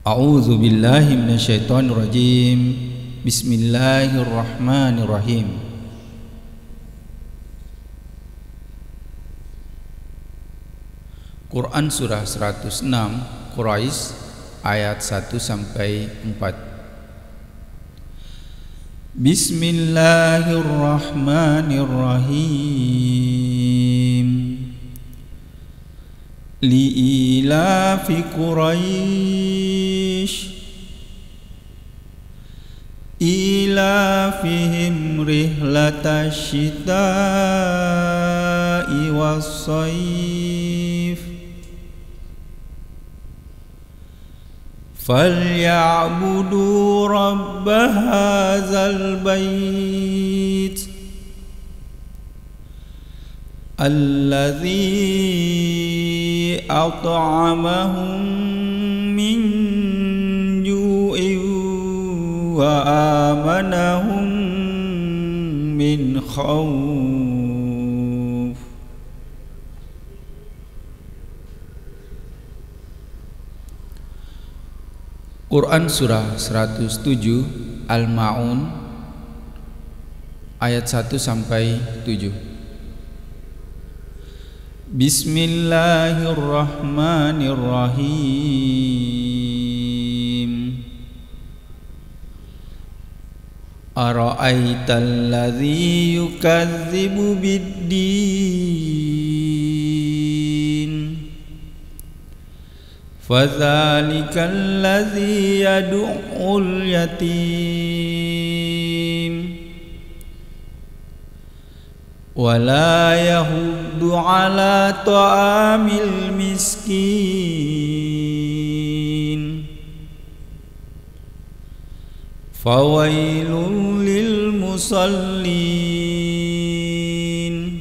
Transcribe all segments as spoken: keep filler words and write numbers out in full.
A'udzu billahi minasyaitonir rajim. Bismillahirrahmanirrahim. Quran surah seratus enam Quraisy ayat satu sampai empat. Bismillahirrahmanirrahim. Li'ilafi Quraisy ilafihim rihlatash shita'i was-sayf falyabudu rabb hadzal bait alladzi at'amahum min ju'in wa amanahum min khawf. Quran surah seratus tujuh Al-Ma'un ayat satu sampai tujuh. Bismillahirrahmanirrahim. Ara'aital ladzi yukadzibu bid-din fadzalikal ladzi yad'ul yatim wala yahuddu ala ta'amil miskin fawailul lil musallin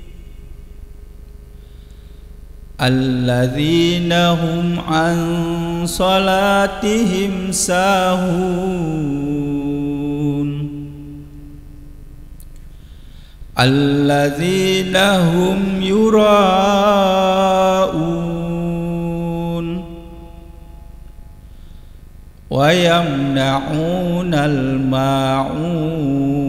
alladzina hum an salatihim sahun alladzina hum yura'un wa yamna'unal ma'un.